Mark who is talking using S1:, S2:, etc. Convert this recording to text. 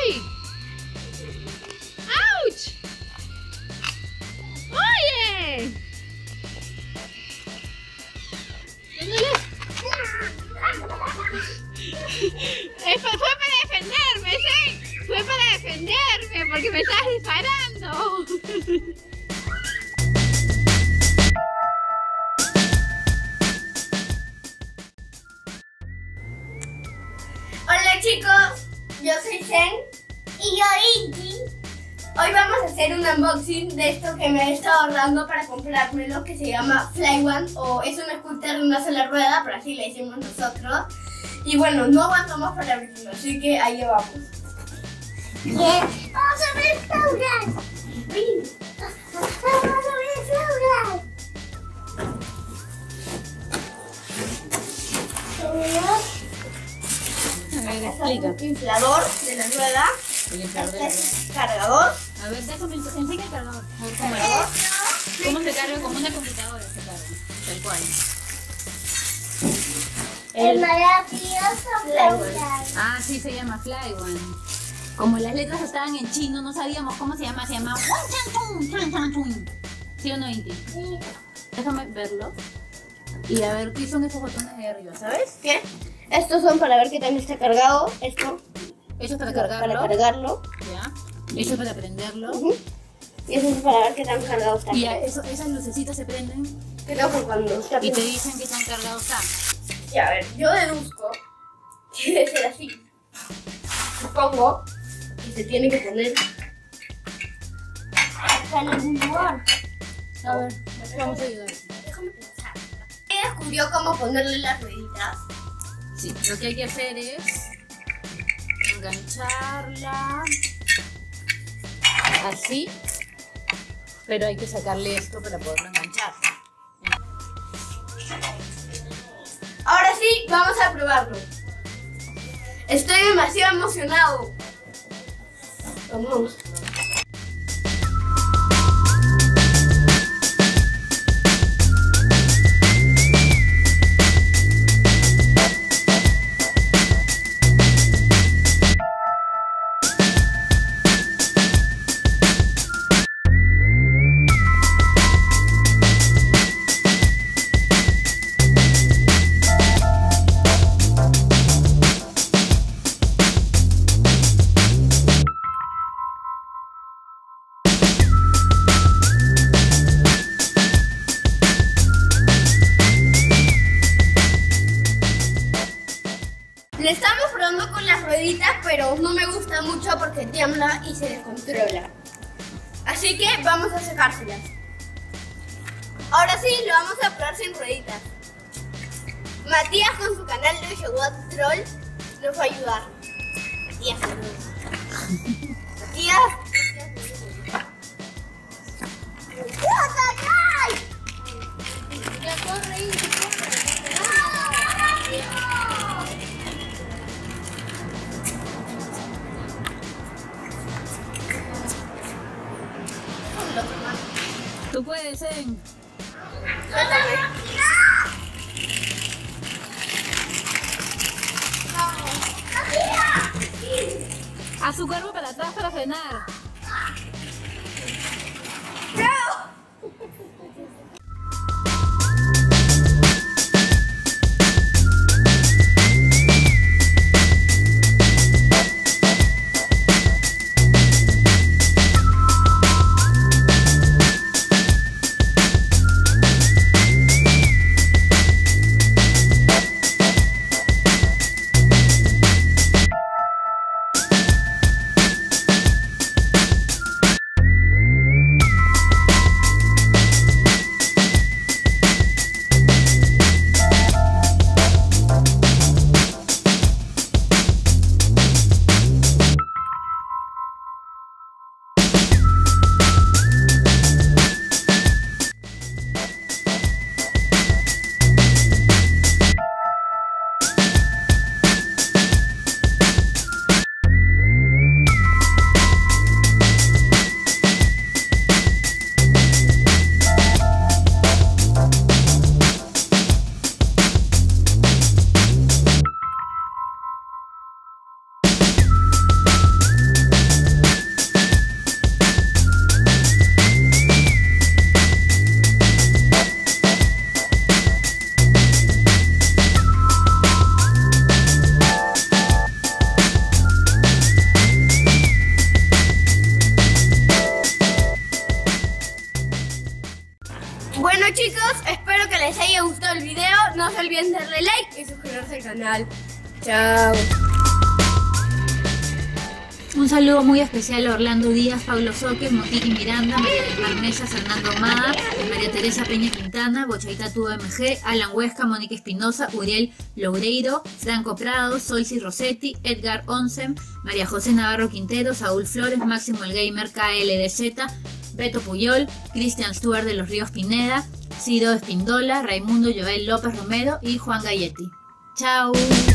S1: ¡Ay! ¡Auch! ¡Oye! Fue para defenderme, ¿sí? Fue para defenderme porque me estás disparando.
S2: Hola chicos, yo soy Zen y yo Inti. Hoy vamos a hacer un unboxing de esto que me he estado ahorrando para comprármelo, que se llama Fly One, o es un scooter de una sola rueda, pero así le decimos nosotros. Y bueno, no aguanto más para abrirlo, así que ahí vamos. Vamos a ver Flowland. Vamos a ver Flowland.
S1: A ver, explica.
S2: Un inflador de la rueda.
S1: El inflador de la rueda.
S2: Cargador.
S1: A ver, déjame, enseña el cargador. A ver cómo es. ¿Cómo se carga? Como una computadora se carga. Tal cual.
S2: El maravilloso Flowland.
S1: Ah, sí, se llama Fly One. Como las letras estaban en chino, no sabíamos cómo se llama. Se llama ¿sí o no, Inti?
S2: Sí.
S1: Déjame verlo. Y a ver qué son esos botones de arriba, ¿sabes?
S2: ¿Qué? Estos son para ver qué tan está cargado. Esto
S1: Eso es para cargarlo.
S2: para cargarlo.
S1: Ya. Eso es para prenderlo.
S2: Y eso es para ver qué tan cargado está.
S1: Y esas lucecitas se prenden
S2: Creo que cuando está
S1: y te dicen qué tan cargado está.
S2: Ya, a ver, yo deduzco que debe ser así. Supongo que se tiene que poner acá en algún lugar.
S1: A ver, vamos a ayudar.
S2: Déjame pensar. ¿Ella descubrió cómo ponerle las rueditas?
S1: Sí, lo que hay que hacer es engancharla así, pero hay que sacarle esto para poderlo enganchar.
S2: Ahora sí, vamos a probarlo. Estoy demasiado emocionado. Vamos. Le estamos probando con las rueditas, pero no me gusta mucho porque tiembla y se descontrola. Así que vamos a sacárselas. Ahora sí, lo vamos a probar sin rueditas. Matías con su canal de Yogot Troll nos va a ayudar. Matías. Matías. Ya corre, Inti, corre.
S1: Tú puedes, Zen.
S2: Suéltame.
S1: Haz su cuerpo para atrás para frenar.
S2: les haya gustado el video. No se olviden de darle like y suscribirse al canal. Chao.
S3: Un saludo muy especial a Orlando Díaz, Pablo Soque, Motiki Miranda, María del Mar Mesa, Fernando Amada, María Teresa Peña Quintana, Bochaita Tubo MG, Alan Huesca, Mónica Espinosa, Uriel Loureiro, Franco Prado, Soisi Rossetti, Edgar Onsen, María José Navarro Quintero, Saúl Flores, Máximo el Gamer KLDZ, Beto Puyol, Cristian Stuart de los Ríos Pineda, Ciro Espindola, Raimundo Joel López Romero y Juan Galletti. ¡Chao!